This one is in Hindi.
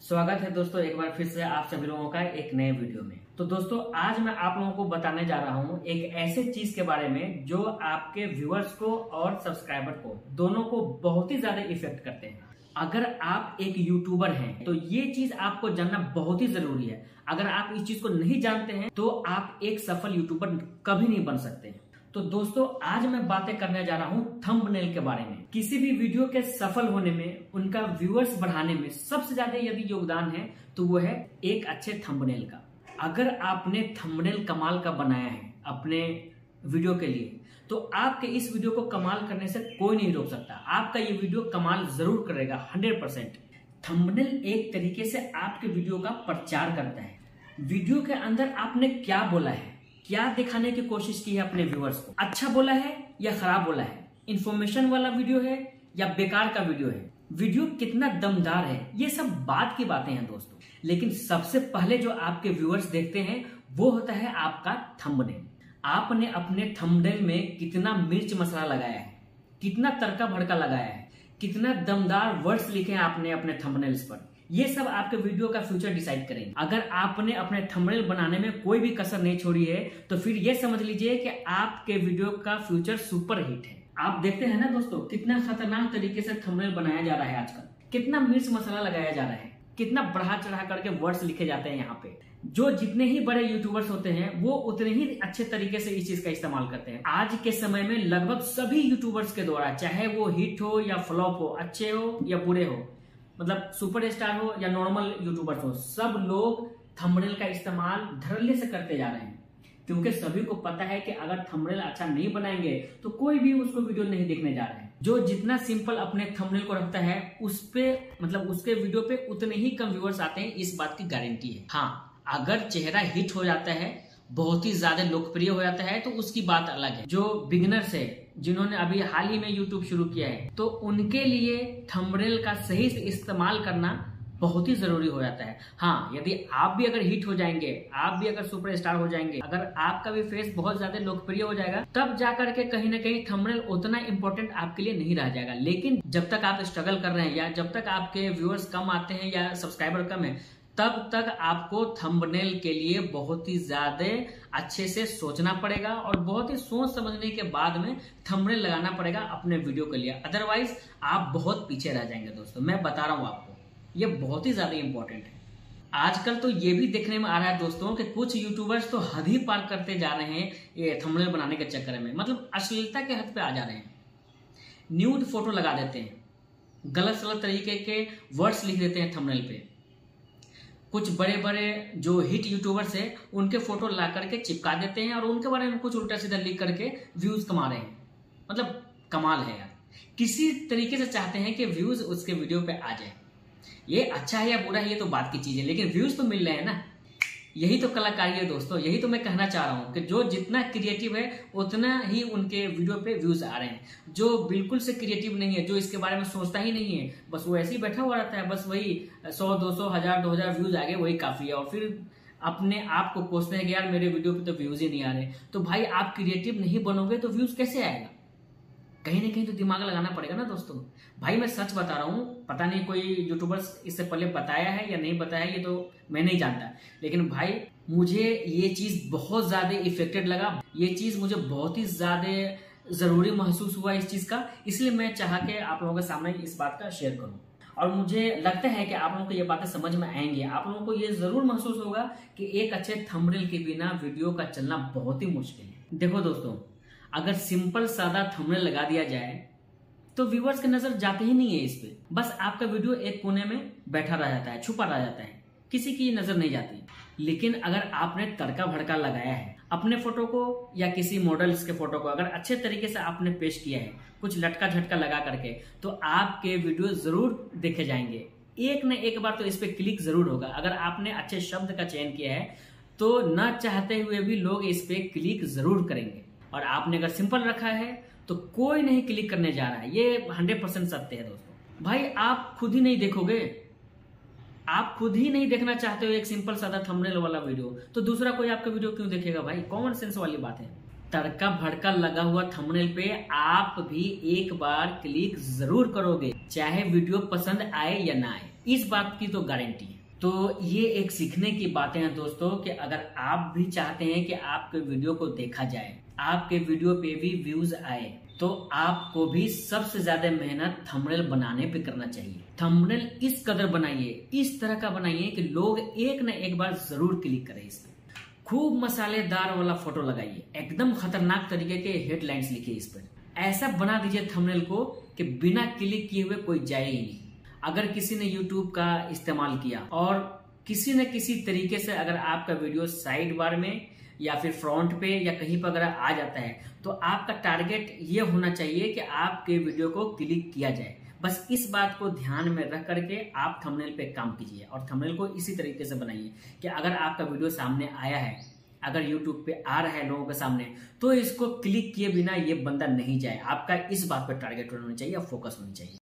स्वागत है दोस्तों एक बार फिर से आप सभी लोगों का एक नए वीडियो में। तो दोस्तों आज मैं आप लोगों को बताने जा रहा हूं एक ऐसे चीज के बारे में जो आपके व्यूअर्स को और सब्सक्राइबर को दोनों को बहुत ही ज्यादा इफेक्ट करते हैं। अगर आप एक यूट्यूबर हैं तो ये चीज आपको जानना बहुत ही जरूरी है। अगर आप इस चीज को नहीं जानते हैं तो आप एक सफल यूट्यूबर कभी नहीं बन सकते। तो दोस्तों आज मैं बातें करने जा रहा हूं थंबनेल के बारे में। किसी भी वीडियो के सफल होने में, उनका व्यूअर्स बढ़ाने में सबसे ज्यादा यदि योगदान है तो वो है एक अच्छे थंबनेल का। अगर आपने थंबनेल कमाल का बनाया है अपने वीडियो के लिए तो आपके इस वीडियो को कमाल करने से कोई नहीं रोक सकता। आपका ये वीडियो कमाल जरूर करेगा 100%। थंबनेल एक तरीके से आपके वीडियो का प्रचार करता है। वीडियो के अंदर आपने क्या बोला है, क्या दिखाने की कोशिश की है अपने व्यूअर्स को, अच्छा बोला है या खराब बोला है, इंफॉर्मेशन वाला वीडियो है या बेकार का वीडियो है, वीडियो कितना दमदार है, ये सब बात की बातें हैं दोस्तों। लेकिन सबसे पहले जो आपके व्यूअर्स देखते हैं वो होता है आपका थंबनेल। आपने अपने थंबनेल में कितना मिर्च मसाला लगाया है, कितना तड़का भड़का लगाया है, कितना दमदार वर्ड्स लिखे हैं आपने अपने थंबनेल्स पर, ये सब आपके वीडियो का फ्यूचर डिसाइड करेंगे। अगर आपने अपने थंबनेल बनाने में कोई भी कसर नहीं छोड़ी है तो फिर ये समझ लीजिए कि आपके वीडियो का फ्यूचर सुपर हिट है। आप देखते हैं ना दोस्तों कितना खतरनाक तरीके से थंबनेल बनाया जा रहा है आजकल, कितना मिर्च मसाला लगाया जा रहा है, कितना बढ़ा चढ़ा करके वर्ड्स लिखे जाते हैं यहाँ पे। जो जितने ही बड़े यूट्यूबर्स होते हैं वो उतने ही अच्छे तरीके से इस चीज का इस्तेमाल करते हैं। आज के समय में लगभग सभी यूट्यूबर्स के द्वारा, चाहे वो हिट हो या फ्लॉप हो, अच्छे हो या बुरे हो, मतलब सुपरस्टार हो या नॉर्मल यूट्यूबर्स हो, सब लोग थंबनेल का इस्तेमाल धड़ल्ले से करते जा रहे हैं। क्योंकि सभी को पता है कि अगर थंबनेल अच्छा नहीं बनाएंगे तो कोई भी उसको वीडियो नहीं देखने जा रहे हैं। जो जितना सिंपल अपने थंबनेल को रखता है उस पे, मतलब उसके वीडियो पे उतने ही कम व्यूअर्स आते हैं, इस बात की गारंटी है। हाँ, अगर चेहरा हिट हो जाता है, बहुत ही ज्यादा लोकप्रिय हो जाता है तो उसकी बात अलग है। जो बिगिनर्स है, जिन्होंने अभी हाल ही में यूट्यूब शुरू किया है, तो उनके लिए थंबनेल का सही से इस्तेमाल करना बहुत ही जरूरी हो जाता है। हाँ, यदि आप भी अगर हिट हो जाएंगे, आप भी अगर सुपरस्टार हो जाएंगे, अगर आपका भी फेस बहुत ज्यादा लोकप्रिय हो जाएगा, तब जाकर के कहीं ना कहीं थंबनेल उतना इंपॉर्टेंट आपके लिए नहीं रह जाएगा। लेकिन जब तक आप स्ट्रगल कर रहे हैं या जब तक आपके व्यूअर्स कम आते हैं या सब्सक्राइबर कम है, तब तक आपको थंबनेल के लिए बहुत ही ज्यादा अच्छे से सोचना पड़ेगा और बहुत ही सोच समझने के बाद में थंबनेल लगाना पड़ेगा अपने वीडियो के लिए। अदरवाइज आप बहुत पीछे रह जाएंगे दोस्तों। मैं बता रहा हूं आपको, ये बहुत ही ज्यादा इंपॉर्टेंट है। आजकल तो ये भी देखने में आ रहा है दोस्तों कि कुछ यूट्यूबर्स तो हद ही पार करते जा रहे हैं ये थंबनेल बनाने के चक्कर में, मतलब अश्लीलता के हद पे आ जा रहे हैं। न्यूड फोटो लगा देते हैं, गलत सलत तरीके के वर्ड्स लिख देते हैं थंबनेल पे। कुछ बड़े बड़े जो हिट यूट्यूबर्स हैं उनके फोटो ला करके चिपका देते हैं और उनके बारे में कुछ उल्टा सीधा लिख करके व्यूज कमा रहे हैं। मतलब कमाल है यार। किसी तरीके से चाहते हैं कि व्यूज उसके वीडियो पे आ जाए। ये अच्छा है या बुरा है ये तो बात की चीज है, लेकिन व्यूज तो मिल रहे हैं ना। यही तो कलाकारी है दोस्तों। यही तो मैं कहना चाह रहा हूं कि जो जितना क्रिएटिव है उतना ही उनके वीडियो पे व्यूज आ रहे हैं। जो बिल्कुल से क्रिएटिव नहीं है, जो इसके बारे में सोचता ही नहीं है, बस वो ऐसे ही बैठा हुआ रहता है, बस वही 100, 200, 1000, 2000 व्यूज आ गए वही काफी है। और फिर अपने आप को कोसते हैं कि यार मेरे वीडियो पे तो व्यूज ही नहीं आ रहे। तो भाई आप क्रिएटिव नहीं बनोगे तो व्यूज कैसे आएगा? कहीं ना कहीं तो दिमाग लगाना पड़ेगा ना दोस्तों। भाई मैं सच बता रहा हूं, पता नहीं कोई यूट्यूबर्स इससे पहले बताया है या नहीं बताया ये तो मैं नहीं जानता, लेकिन भाई मुझे ये चीज बहुत ज्यादा इफेक्टेड लगा। ये चीज मुझे बहुत ही ज्यादा जरूरी महसूस हुआ इस चीज का, इसलिए मैं चाह के आप लोगों के सामने इस बात का शेयर करूं। और मुझे लगता है कि आप लोगों को ये बातें समझ में आएंगी। आप लोगों को ये जरूर महसूस होगा कि एक अच्छे थंबनेल के बिना वीडियो का चलना बहुत ही मुश्किल है। देखो दोस्तों, अगर सिंपल सादा थंबनेल लगा दिया जाए तो व्यूअर्स की नजर जाती ही नहीं है इस पे। बस आपका वीडियो एक कोने में बैठा रह जाता है, छुपा रह जाता है, किसी की नजर नहीं जाती। लेकिन अगर आपने तड़का भड़का लगाया है अपने फोटो को या किसी मॉडल्स के फोटो को, अगर अच्छे तरीके से आपने पेश किया है, कुछ लटका झटका लगा करके, तो आपके वीडियो जरूर देखे जाएंगे। एक न एक बार तो इस पे क्लिक जरूर होगा। अगर आपने अच्छे शब्द का चयन किया है तो न चाहते हुए भी लोग इस पे क्लिक जरूर करेंगे। और आपने अगर सिंपल रखा है तो कोई नहीं क्लिक करने जा रहा है। ये 100% सत्य है दोस्तों। भाई आप खुद ही नहीं देखोगे, आप खुद ही नहीं देखना चाहते हो एक सिंपल सादा थंबनेल वाला वीडियो, तो दूसरा कोई आपका वीडियो क्यों देखेगा भाई? कॉमन सेंस वाली बात है। तड़का भड़का लगा हुआ थंबनेल पे आप भी एक बार क्लिक जरूर करोगे, चाहे वीडियो पसंद आए या ना आए। इस बात की तो गारंटी है। तो ये एक सीखने की बातें हैं दोस्तों कि अगर आप भी चाहते हैं कि आपके वीडियो को देखा जाए, आपके वीडियो पे भी व्यूज आए, तो आपको भी सबसे ज्यादा मेहनत थंबनेल बनाने पे करना चाहिए। थंबनेल इस कदर बनाइए, इस तरह का बनाइए कि लोग एक न एक बार जरूर क्लिक करें इस पे। खूब मसालेदार वाला फोटो लगाइए, एकदम खतरनाक तरीके के हेडलाइंस लिखिए इस पर। ऐसा बना दीजिए थंबनेल को कि बिना क्लिक किए हुए कोई जाए ही नहीं। अगर किसी ने यूट्यूब का इस्तेमाल किया और किसी न किसी तरीके से अगर आपका वीडियो साइड बार में या फिर फ्रंट पे या कहीं पर अगर आ जाता है, तो आपका टारगेट ये होना चाहिए कि आपके वीडियो को क्लिक किया जाए। बस इस बात को ध्यान में रख करके आप थंबनेल पे काम कीजिए और थंबनेल को इसी तरीके से बनाइए कि अगर आपका वीडियो सामने आया है, अगर यूट्यूब पे आ रहा है लोगों के सामने, तो इसको क्लिक किए बिना ये बंदा नहीं जाए। आपका इस बात पर टारगेट होना चाहिए और फोकस होनी चाहिए।